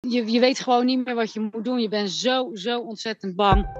je weet gewoon niet meer wat je moet doen. Je bent zo ontzettend bang.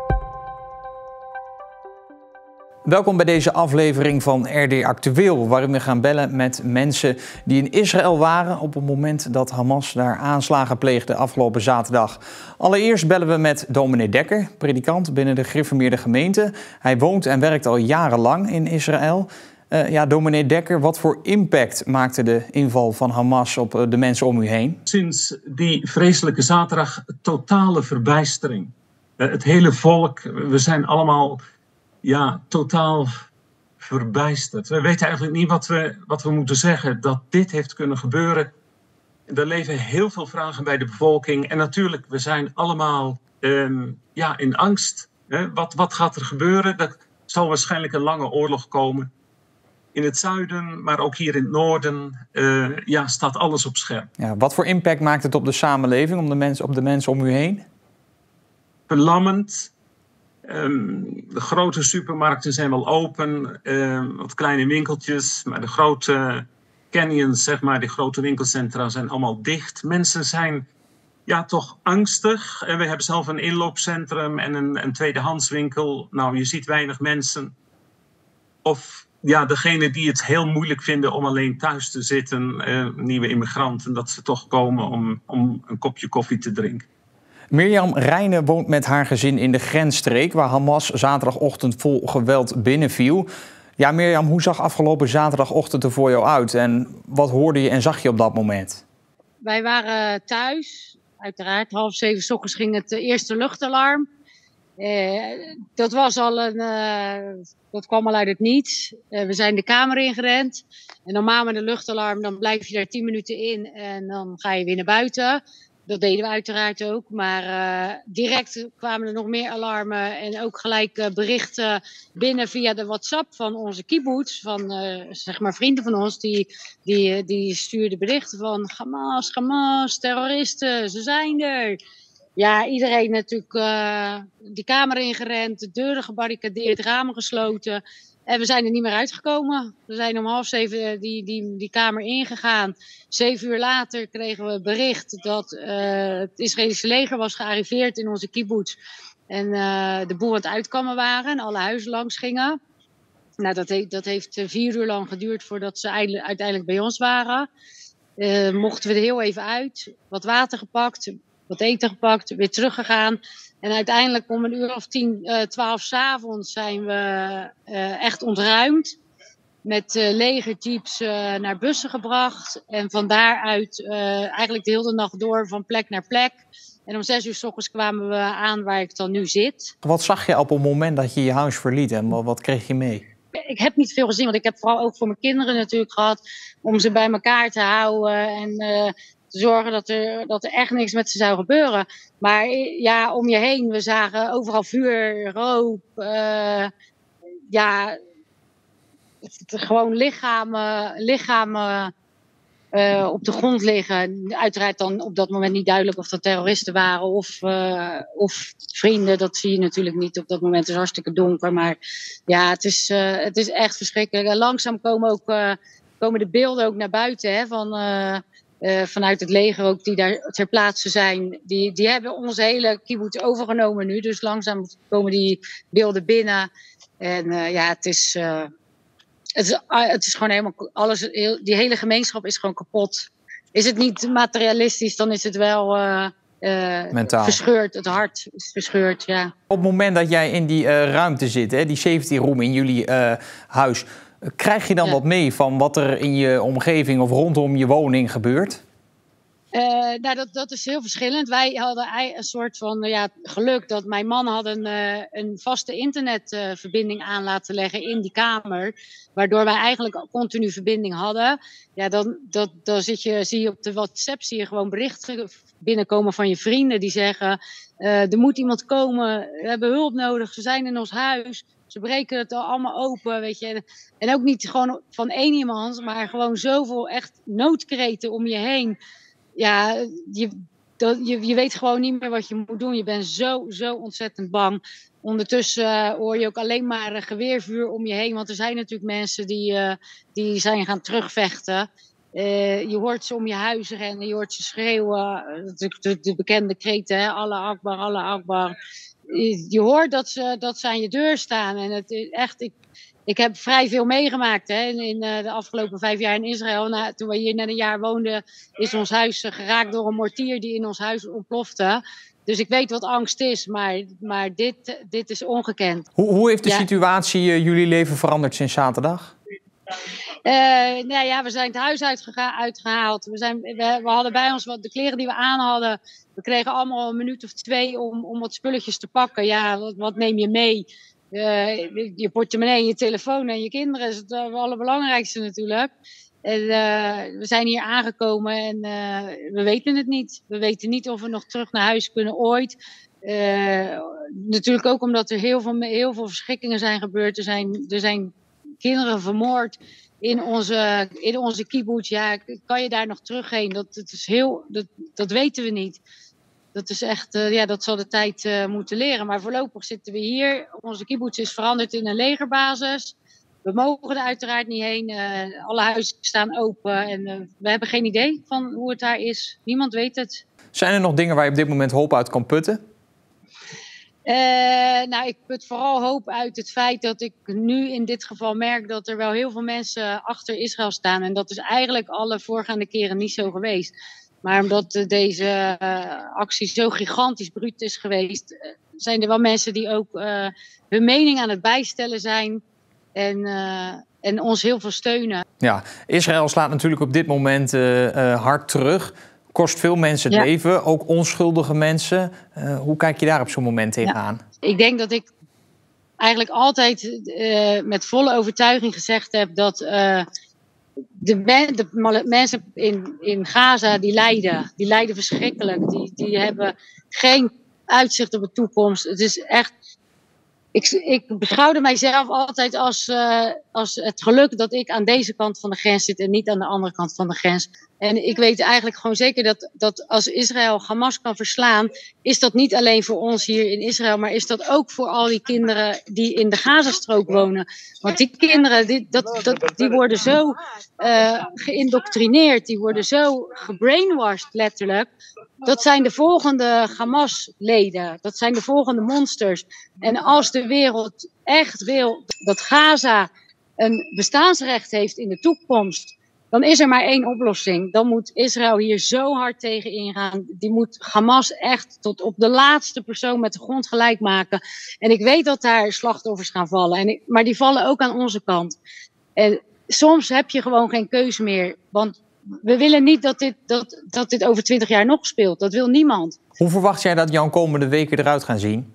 Welkom bij deze aflevering van RD Actueel, waarin we gaan bellen met mensen die in Israël waren op het moment dat Hamas daar aanslagen pleegde afgelopen zaterdag. Allereerst bellen we met dominee Dekker, predikant binnen de gereformeerde gemeente. Hij woont en werkt al jarenlang in Israël. Dominee Dekker, wat voor impact maakte de inval van Hamas op de mensen om u heen? Sinds die vreselijke zaterdag totale verbijstering. Het hele volk, we zijn allemaal totaal verbijsterd. We weten eigenlijk niet wat we moeten zeggen dat dit heeft kunnen gebeuren. Er leven heel veel vragen bij de bevolking. En natuurlijk, we zijn allemaal in angst. Wat gaat er gebeuren? Er zal waarschijnlijk een lange oorlog komen. In het zuiden, maar ook hier in het noorden, staat alles op scherp. Ja, wat voor impact maakt het op de samenleving, op de mensen om u heen? Verlammend. De grote supermarkten zijn wel open, wat kleine winkeltjes, maar de grote canyons, zeg maar, die grote winkelcentra zijn allemaal dicht. Mensen zijn toch angstig. En we hebben zelf een inloopcentrum en een tweedehandswinkel. Nou, je ziet weinig mensen. Of degene die het heel moeilijk vinden om alleen thuis te zitten, nieuwe immigranten, dat ze toch komen om een kopje koffie te drinken. Mirjam Rijnen woont met haar gezin in de grensstreek, waar Hamas zaterdagochtend vol geweld binnenviel. Ja, Mirjam, hoe zag afgelopen zaterdagochtend er voor jou uit? En wat hoorde je en zag je op dat moment? Wij waren thuis. Uiteraard, 6:30 ochtends ging het eerste luchtalarm. Dat kwam al uit het niets. We zijn de kamer ingerend. En normaal met een luchtalarm, dan blijf je daar 10 minuten in en dan ga je weer naar buiten. Dat deden we uiteraard ook, maar direct kwamen er nog meer alarmen en ook gelijk berichten binnen via de WhatsApp van onze kibbutz, van vrienden van ons, die stuurden berichten van Hamas, terroristen, ze zijn er. Ja, iedereen natuurlijk die kamer ingerend, de deuren gebarricadeerd, ramen gesloten. En we zijn er niet meer uitgekomen. We zijn om 6:30 die kamer ingegaan. 7 uur later kregen we bericht dat het Israëlische leger was gearriveerd in onze kibbutz. En de boel aan het uitkammen waren en alle huizen langs gingen. Nou, dat heeft 4 uur lang geduurd voordat ze uiteindelijk bij ons waren. Mochten we er heel even uit. Wat water gepakt, wat eten gepakt, weer teruggegaan. En uiteindelijk om 11:10, 12 s'avonds zijn we echt ontruimd. Met legerjeeps naar bussen gebracht. En van daaruit eigenlijk de hele nacht door van plek naar plek. En om 6 uur 's ochtends kwamen we aan waar ik dan nu zit. Wat zag je op het moment dat je je huis verliet en wat kreeg je mee? Ik heb niet veel gezien, want ik heb vooral ook voor mijn kinderen natuurlijk gehad. Om ze bij elkaar te houden en te zorgen dat er echt niks met ze zou gebeuren. Maar om je heen, we zagen overal vuur, rook. Gewoon lichamen op de grond liggen. Uiteraard dan op dat moment niet duidelijk of dat terroristen waren of vrienden. Dat zie je natuurlijk niet op dat moment. Het is hartstikke donker. Maar ja, het is echt verschrikkelijk. En langzaam komen de beelden ook naar buiten. Hè, vanuit het leger ook die daar ter plaatse zijn. Die hebben onze hele kibbutz overgenomen nu. Dus langzaam komen die beelden binnen. En het is gewoon helemaal alles. Die hele gemeenschap is gewoon kapot. Is het niet materialistisch, dan is het wel mentaal verscheurd. Het hart is verscheurd, ja. Op het moment dat jij in die ruimte zit, hè, die safety room in jullie huis, krijg je dan wat mee van wat er in je omgeving of rondom je woning gebeurt? Dat is heel verschillend. Wij hadden een soort van geluk dat mijn man had een vaste internetverbinding aan laten leggen in die kamer. Waardoor wij eigenlijk continu verbinding hadden. Ja, dan zie je op de WhatsApp gewoon berichten binnenkomen van je vrienden die zeggen: er moet iemand komen, we hebben hulp nodig, ze zijn in ons huis. Ze breken het allemaal open, weet je. En ook niet gewoon van één iemand, maar gewoon zoveel echt noodkreten om je heen. Ja, je weet gewoon niet meer wat je moet doen. Je bent zo ontzettend bang. Ondertussen hoor je ook alleen maar geweervuur om je heen. Want er zijn natuurlijk mensen die zijn gaan terugvechten. Je hoort ze om je huis rennen, je hoort ze schreeuwen. De bekende kreten, hè? Allah Akbar, Allah Akbar. Je hoort dat ze aan je deur staan. En het is echt, ik heb vrij veel meegemaakt hè, in de afgelopen 5 jaar in Israël. Toen we hier net een jaar woonden, is ons huis geraakt door een mortier die in ons huis ontplofte. Dus ik weet wat angst is, maar dit is ongekend. Hoe heeft de situatie jullie leven veranderd sinds zaterdag? We zijn het huis uitgehaald. We hadden bij ons de kleren die we aan hadden. We kregen allemaal een minuut of 2 om wat spulletjes te pakken. Ja, wat neem je mee? Je portemonnee, je telefoon en je kinderen is het allerbelangrijkste natuurlijk. En, we zijn hier aangekomen en we weten het niet. We weten niet of we nog terug naar huis kunnen ooit. Natuurlijk ook omdat er heel veel verschrikkingen zijn gebeurd. Er zijn kinderen vermoord in onze kibbutz. Ja, kan je daar nog terugheen? Dat weten we niet. Dat is echt, dat zal de tijd moeten leren. Maar voorlopig zitten we hier. Onze kibbutz is veranderd in een legerbasis. We mogen er uiteraard niet heen. Alle huizen staan open. En we hebben geen idee van hoe het daar is. Niemand weet het. Zijn er nog dingen waar je op dit moment hoop uit kan putten? Ik put vooral hoop uit het feit dat ik nu in dit geval merk dat er wel heel veel mensen achter Israël staan. En dat is eigenlijk alle voorgaande keren niet zo geweest. Maar omdat deze actie zo gigantisch bruut is geweest, zijn er wel mensen die ook hun mening aan het bijstellen zijn en ons heel veel steunen. Ja, Israël slaat natuurlijk op dit moment hard terug. Kost veel mensen het leven, ook onschuldige mensen. Hoe kijk je daar op zo'n moment tegenaan? Ja, ik denk dat ik eigenlijk altijd met volle overtuiging gezegd heb dat de mensen in Gaza die lijden verschrikkelijk. Die hebben geen uitzicht op de toekomst. Het is echt. Ik beschouwde mijzelf altijd als het geluk dat ik aan deze kant van de grens zit en niet aan de andere kant van de grens. En ik weet eigenlijk gewoon zeker dat als Israël Hamas kan verslaan, is dat niet alleen voor ons hier in Israël, maar is dat ook voor al die kinderen die in de Gazastrook wonen. Want die kinderen, die worden zo geïndoctrineerd, die worden zo gebrainwashed letterlijk. Dat zijn de volgende Hamas-leden, dat zijn de volgende monsters. En als de wereld echt wil dat Gaza een bestaansrecht heeft in de toekomst, dan is er maar één oplossing. Dan moet Israël hier zo hard tegen ingaan. Die moet Hamas echt tot op de laatste persoon met de grond gelijk maken. En ik weet dat daar slachtoffers gaan vallen. Maar die vallen ook aan onze kant. En soms heb je gewoon geen keuze meer. Want we willen niet dat dit over 20 jaar nog speelt. Dat wil niemand. Hoe verwacht jij dat jouw komende weken eruit gaan zien?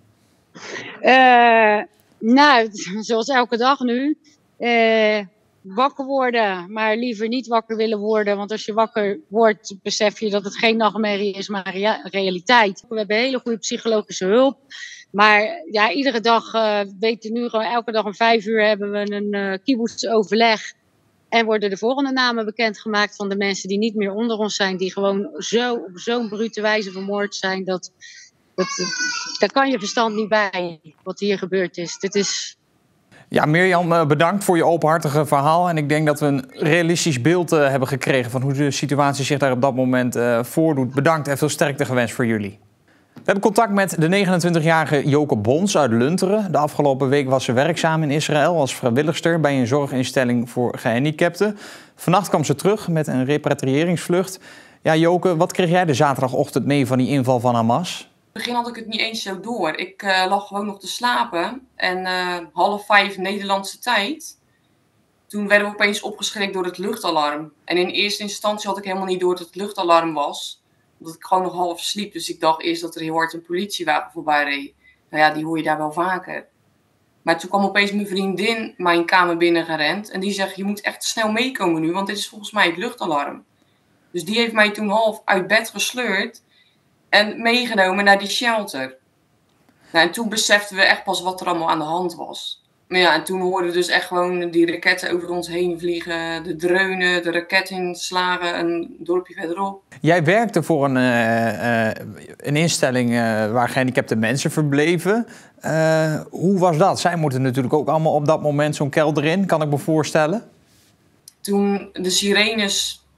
Zoals elke dag nu. Wakker worden, maar liever niet wakker willen worden. Want als je wakker wordt, besef je dat het geen nachtmerrie is, maar realiteit. We hebben hele goede psychologische hulp. Maar ja, iedere dag weten nu gewoon, elke dag om 5 uur hebben we een kibbutz-overleg. En worden de volgende namen bekendgemaakt van de mensen die niet meer onder ons zijn. Die gewoon op zo'n brute wijze vermoord zijn. Daar kan je verstand niet bij, wat hier gebeurd is. Dit is. Ja, Mirjam, bedankt voor je openhartige verhaal. En ik denk dat we een realistisch beeld hebben gekregen van hoe de situatie zich daar op dat moment voordoet. Bedankt en veel sterkte gewenst voor jullie. We hebben contact met de 29-jarige Joke Bons uit Lunteren. De afgelopen week was ze werkzaam in Israël als vrijwilligster bij een zorginstelling voor gehandicapten. Vannacht kwam ze terug met een repatriëringsvlucht. Ja, Joke, wat kreeg jij de zaterdagochtend mee van die inval van Hamas? In het begin had ik het niet eens zo door. Ik lag gewoon nog te slapen en 4:30 Nederlandse tijd. Toen werden we opeens opgeschrikt door het luchtalarm. En in eerste instantie had ik helemaal niet door dat het luchtalarm was. Omdat ik gewoon nog half sliep. Dus ik dacht eerst dat er heel hard een politiewagen voorbij reed. Nou ja, die hoor je daar wel vaker. Maar toen kwam opeens mijn vriendin mijn kamer binnen gerend. En die zegt, je moet echt snel meekomen nu, want dit is volgens mij het luchtalarm. Dus die heeft mij toen half uit bed gesleurd en meegenomen naar die shelter. Nou, en toen beseften we echt pas wat er allemaal aan de hand was. Maar ja, en toen hoorden we dus echt gewoon die raketten over ons heen vliegen. De dreunen, de raketinslagen, een dorpje verderop. Jij werkte voor een instelling waar gehandicapte mensen verbleven. Hoe was dat? Zij moeten natuurlijk ook allemaal op dat moment zo'n kelder in, kan ik me voorstellen. Toen de sirenes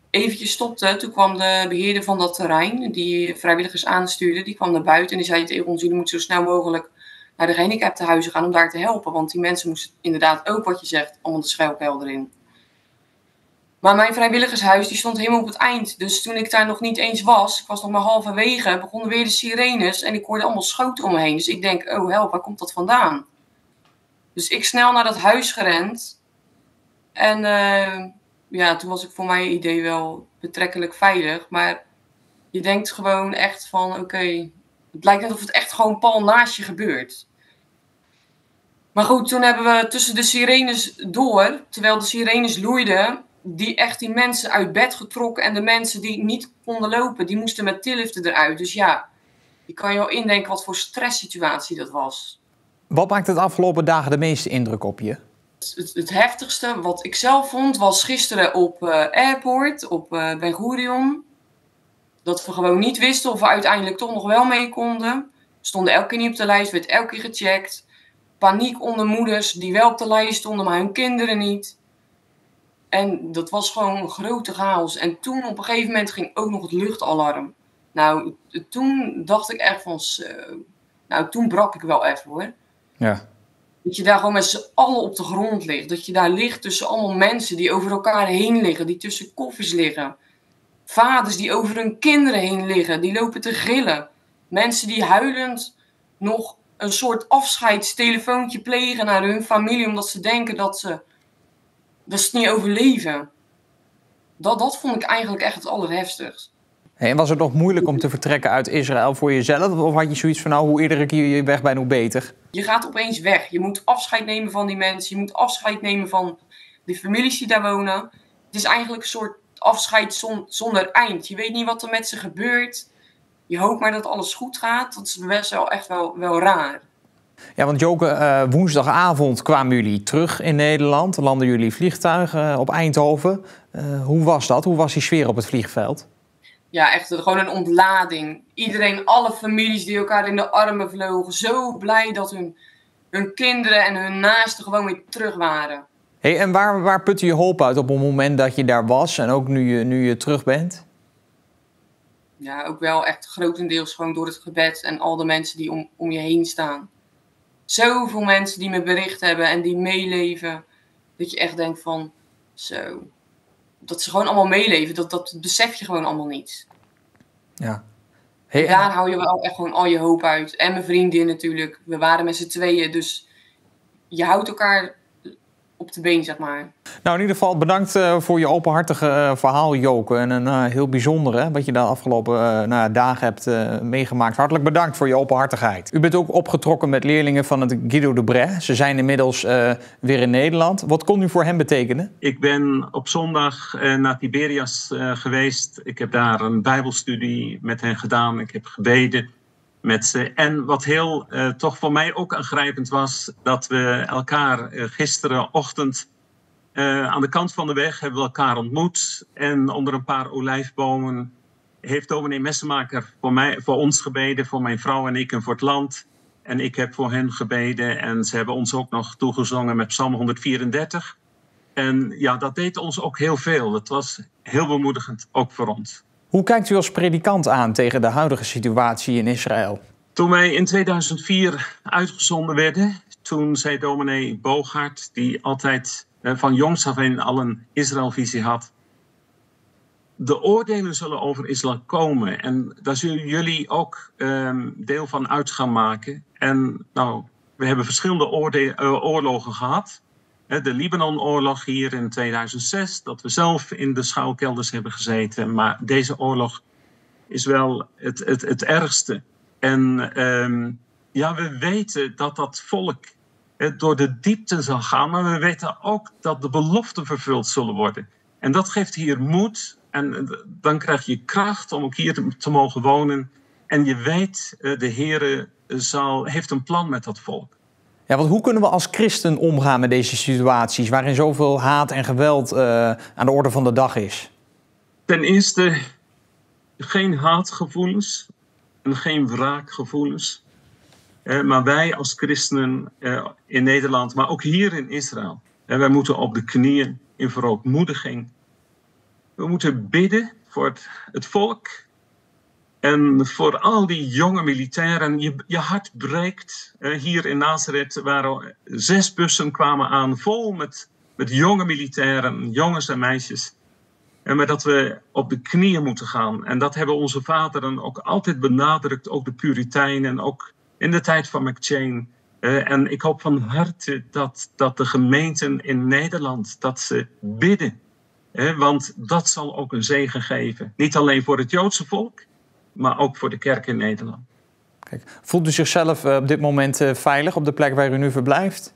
eventjes stopte, toen kwam de beheerder van dat terrein, die vrijwilligers aanstuurde, die kwam naar buiten en die zei tegen ons, jullie moeten zo snel mogelijk naar de gehandicaptenhuizen gaan om daar te helpen. Want die mensen moesten inderdaad ook, wat je zegt, allemaal de schelphelder in. Maar mijn vrijwilligershuis die stond helemaal op het eind. Dus toen ik daar nog niet eens was, ik was nog maar halverwege, begonnen weer de sirenes en ik hoorde allemaal schoten om me heen. Dus ik denk, oh help, waar komt dat vandaan? Dus ik snel naar dat huis gerend. En toen was ik voor mijn idee wel betrekkelijk veilig. Maar je denkt gewoon echt van, oké, het lijkt net of het echt gewoon pal naast je gebeurt. Maar goed, toen hebben we tussen de sirenes door, terwijl de sirenes loeiden, die mensen uit bed getrokken. En de mensen die niet konden lopen, die moesten met tilliften eruit. Dus ja, je kan je wel indenken wat voor stresssituatie dat was. Wat maakt het afgelopen dagen de meeste indruk op je? Het heftigste wat ik zelf vond was gisteren op Airport, op Ben Gurion. Dat we gewoon niet wisten of we uiteindelijk toch nog wel mee konden. We stonden elke keer niet op de lijst, werd elke keer gecheckt. Paniek onder moeders die wel op de lijst stonden, maar hun kinderen niet. En dat was gewoon een grote chaos. En toen op een gegeven moment ging ook nog het luchtalarm. Nou, toen dacht ik echt van zo. Nou, toen brak ik wel even hoor. Ja. Dat je daar gewoon met z'n allen op de grond ligt. Dat je daar ligt tussen allemaal mensen die over elkaar heen liggen. Die tussen koffers liggen. Vaders die over hun kinderen heen liggen. Die lopen te gillen. Mensen die huilend nog een soort afscheidstelefoontje plegen naar hun familie. Omdat ze denken dat ze het niet overleven. Dat vond ik eigenlijk echt het allerheftigst. Hey, en was het nog moeilijk om te vertrekken uit Israël voor jezelf? Of had je zoiets van, nou, hoe eerder ik hier weg ben, hoe beter? Je gaat opeens weg. Je moet afscheid nemen van die mensen. Je moet afscheid nemen van de families die daar wonen. Het is eigenlijk een soort afscheid zonder eind. Je weet niet wat er met ze gebeurt. Je hoopt maar dat alles goed gaat. Dat is best wel echt wel raar. Ja, want Joke, woensdagavond kwamen jullie terug in Nederland. Landden jullie vliegtuigen op Eindhoven. Hoe was dat? Hoe was die sfeer op het vliegveld? Ja, echt gewoon een ontlading. Iedereen, alle families die elkaar in de armen vlogen. Zo blij dat hun kinderen en hun naasten gewoon weer terug waren. Hey, en waar putte je hoop uit op het moment dat je daar was en ook nu je terug bent? Ja, ook wel echt grotendeels gewoon door het gebed en al de mensen die om je heen staan. Zoveel mensen die me bericht hebben en die meeleven. Dat je echt denkt van, zo. Dat ze gewoon allemaal meeleven, dat besef je gewoon allemaal niet. Ja. Hey, daar hou je wel echt gewoon al je hoop uit. En mijn vriendin natuurlijk. We waren met z'n tweeën, dus je houdt elkaar op de been, zeg maar. Nou, in ieder geval bedankt voor je openhartige verhaal, Joke. En een heel bijzonder wat je de afgelopen dagen hebt meegemaakt. Hartelijk bedankt voor je openhartigheid. U bent ook opgetrokken met leerlingen van het Guido de Brès. Ze zijn inmiddels weer in Nederland. Wat kon u voor hen betekenen? Ik ben op zondag naar Tiberias geweest. Ik heb daar een bijbelstudie met hen gedaan. Ik heb gebeden met ze. En wat heel toch voor mij ook aangrijpend was, dat we elkaar gisterenochtend aan de kant van de weg hebben we elkaar ontmoet. En onder een paar olijfbomen heeft dominee Messemaker voor ons gebeden, voor mijn vrouw en ik en voor het land. En ik heb voor hen gebeden en ze hebben ons ook nog toegezongen met Psalm 134. En ja, dat deed ons ook heel veel. Het was heel bemoedigend, ook voor ons. Hoe kijkt u als predikant aan tegen de huidige situatie in Israël? Toen wij in 2004 uitgezonden werden, toen zei dominee Bogaert, die altijd van jongs af aan al een Israëlvisie had, de oordelen zullen over Israël komen en daar zullen jullie ook deel van uit gaan maken. En nou, we hebben verschillende oorlogen gehad. De Libanon-oorlog hier in 2006, dat we zelf in de schuilkelders hebben gezeten. Maar deze oorlog is wel het ergste. En we weten dat dat volk door de diepte zal gaan. Maar we weten ook dat de beloften vervuld zullen worden. En dat geeft hier moed. En dan krijg je kracht om ook hier te mogen wonen. En je weet, de Heere heeft een plan met dat volk. Ja, want hoe kunnen we als christen omgaan met deze situaties waarin zoveel haat en geweld aan de orde van de dag is? Ten eerste geen haatgevoelens en geen wraakgevoelens. Maar wij als christenen in Nederland, maar ook hier in Israël, wij moeten op de knieën in verootmoediging We moeten bidden voor het volk. En voor al die jonge militairen, je hart breekt. Hier in Nazareth waren 6 bussen kwamen aan vol met jonge militairen, jongens en meisjes. En maar dat we op de knieën moeten gaan. En dat hebben onze vaderen ook altijd benadrukt, ook de Puritijnen, ook in de tijd van McChain. En ik hoop van harte dat de gemeenten in Nederland, dat ze bidden. Want dat zal ook een zegen geven. Niet alleen voor het Joodse volk, maar ook voor de kerk in Nederland. Kijk, voelt u zichzelf op dit moment veilig op de plek waar u nu verblijft?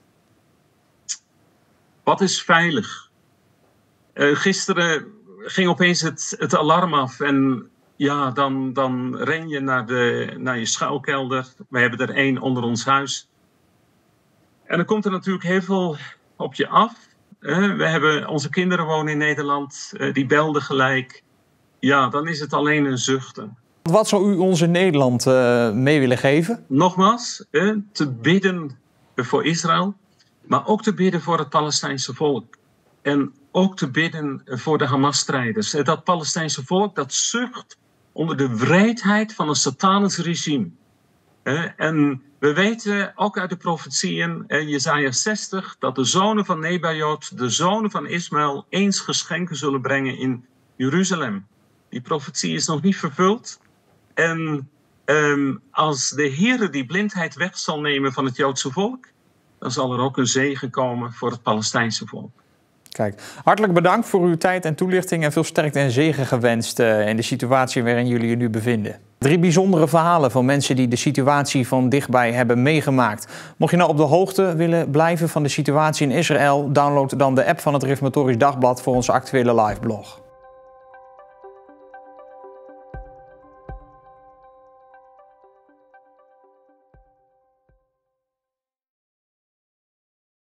Wat is veilig? Gisteren ging opeens het alarm af en ja, dan ren je naar je schuilkelder. We hebben er 1 onder ons huis. En dan komt er natuurlijk heel veel op je af. Onze kinderen wonen in Nederland, die belden gelijk. Ja, dan is het alleen een zuchten. Wat zou u ons in Nederland mee willen geven? Nogmaals, te bidden voor Israël, maar ook te bidden voor het Palestijnse volk. En ook te bidden voor de Hamas-strijders. Dat Palestijnse volk dat zucht onder de wreedheid van een satanisch regime. En we weten ook uit de profetieën, Jesaja 60, dat de zonen van Nebajot, de zonen van Ismaël, eens geschenken zullen brengen in Jeruzalem. Die profetie is nog niet vervuld. En als de Heere die blindheid weg zal nemen van het Joodse volk, dan zal er ook een zegen komen voor het Palestijnse volk. Kijk, hartelijk bedankt voor uw tijd en toelichting en veel sterkte en zegen gewenst in de situatie waarin jullie je nu bevinden. 3 bijzondere verhalen van mensen die de situatie van dichtbij hebben meegemaakt. Mocht je nou op de hoogte willen blijven van de situatie in Israël, download dan de app van het Reformatorisch Dagblad voor onze actuele liveblog.